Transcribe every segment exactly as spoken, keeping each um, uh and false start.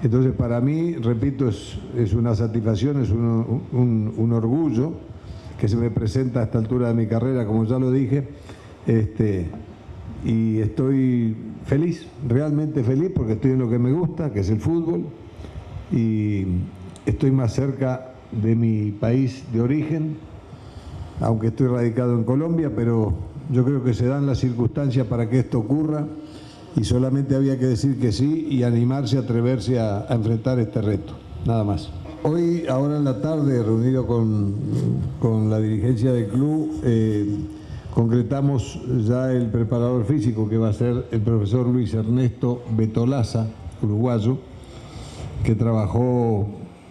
Entonces, para mí, repito, es, es una satisfacción, es un, un, un orgullo que se me presenta a esta altura de mi carrera, como ya lo dije, este, y estoy feliz, realmente feliz, porque estoy en lo que me gusta, que es el fútbol, y estoy más cerca de mi país de origen, aunque estoy radicado en Colombia, pero yo creo que se dan las circunstancias para que esto ocurra, y solamente había que decir que sí y animarse, atreverse a, a enfrentar este reto, nada más. Hoy, ahora en la tarde, reunido con, con la dirigencia del club, eh, concretamos ya el preparador físico, que va a ser el profesor Luis Ernesto Betolaza, uruguayo, que trabajó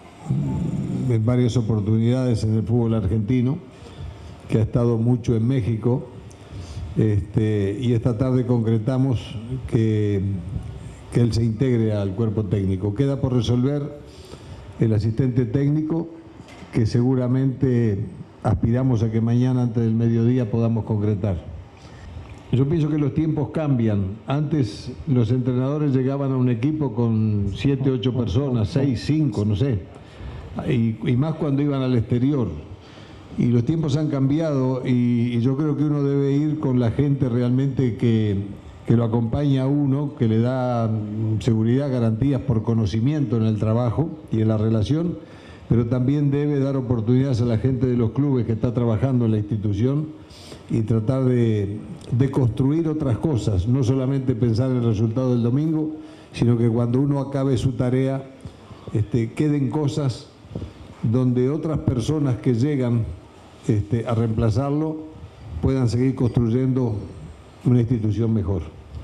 en varias oportunidades en el fútbol argentino, que ha estado mucho en México. Este, y esta tarde concretamos que, que él se integre al cuerpo técnico. Queda por resolver el asistente técnico, que seguramente aspiramos a que mañana antes del mediodía podamos concretar. Yo pienso que los tiempos cambian. Antes los entrenadores llegaban a un equipo con siete, ocho personas, seis, cinco, no sé, y, y más cuando iban al exterior. Y los tiempos han cambiado, y, y yo creo que uno debe ir con la gente realmente que, que lo acompaña a uno, que le da seguridad, garantías por conocimiento en el trabajo y en la relación, pero también debe dar oportunidades a la gente de los clubes que está trabajando en la institución y tratar de, de construir otras cosas, no solamente pensar en el resultado del domingo, sino que cuando uno acabe su tarea este, queden cosas donde otras personas que llegan Este, a reemplazarlo puedan seguir construyendo una institución mejor.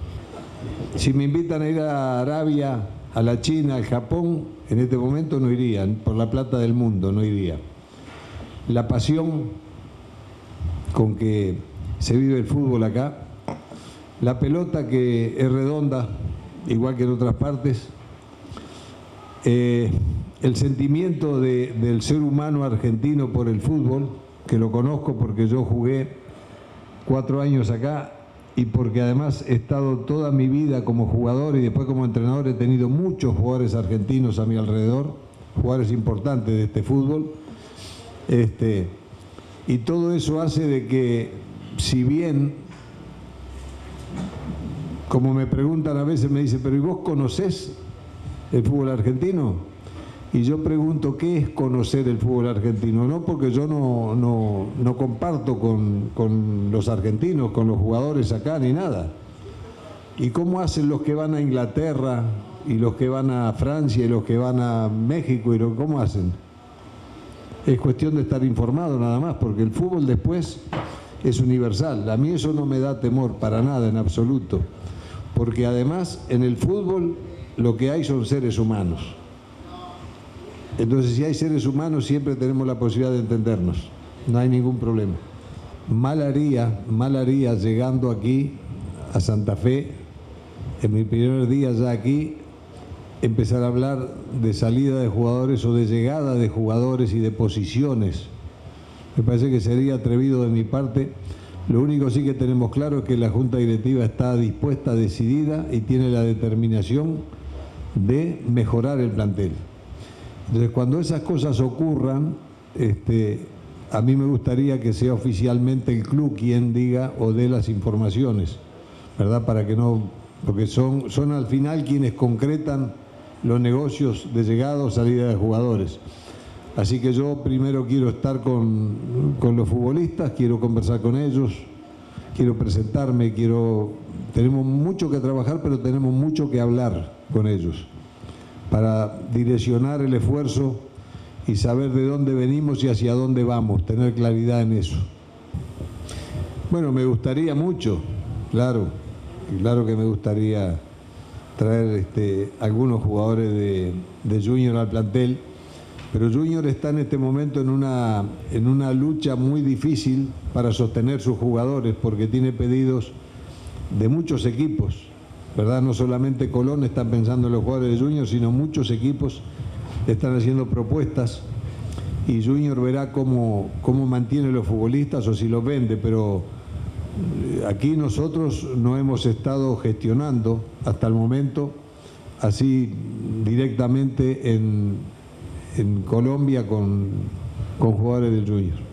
Si me invitan a ir a Arabia, a la China, al Japón, en este momento no iría, por la plata del mundo no iría. La pasión con que se vive el fútbol acá, la pelota que es redonda, igual que en otras partes, eh, el sentimiento de, del ser humano argentino por el fútbol, que lo conozco porque yo jugué cuatro años acá y porque además he estado toda mi vida como jugador y después como entrenador he tenido muchos jugadores argentinos a mi alrededor, jugadores importantes de este fútbol, este, y todo eso hace de que, si bien, como me preguntan a veces, me dicen, pero ¿y vos conocés el fútbol argentino? Y yo pregunto, ¿qué es conocer el fútbol argentino? No porque yo no, no, no comparto con, con los argentinos, con los jugadores acá, ni nada. ¿Y cómo hacen los que van a Inglaterra, y los que van a Francia, y los que van a México? Y lo, ¿cómo hacen? Es cuestión de estar informado nada más, porque el fútbol después es universal. A mí eso no me da temor para nada, en absoluto. Porque además en el fútbol lo que hay son seres humanos. Entonces, si hay seres humanos, siempre tenemos la posibilidad de entendernos. No hay ningún problema. Mal haría, mal haría llegando aquí a Santa Fe, en mi primer día ya aquí, empezar a hablar de salida de jugadores o de llegada de jugadores y de posiciones. Me parece que sería atrevido de mi parte. Lo único sí que tenemos claro es que la Junta Directiva está dispuesta, decidida y tiene la determinación de mejorar el plantel. Entonces, cuando esas cosas ocurran, este, a mí me gustaría que sea oficialmente el club quien diga o dé las informaciones, ¿verdad? Para que no, porque son, son al final quienes concretan los negocios de llegada o salida de jugadores. Así que yo primero quiero estar con, con los futbolistas, quiero conversar con ellos, quiero presentarme, quiero, tenemos mucho que trabajar, pero tenemos mucho que hablar con ellos, para direccionar el esfuerzo y saber de dónde venimos y hacia dónde vamos, tener claridad en eso. Bueno, me gustaría mucho, claro, claro que me gustaría traer este, algunos jugadores de, de Junior al plantel, pero Junior está en este momento en una, en una lucha muy difícil para sostener sus jugadores, porque tiene pedidos de muchos equipos, ¿verdad? No solamente Colón está pensando en los jugadores de Junior, sino muchos equipos están haciendo propuestas, y Junior verá cómo, cómo mantiene los futbolistas o si los vende, pero aquí nosotros no hemos estado gestionando hasta el momento así directamente en, en Colombia con, con jugadores del Junior.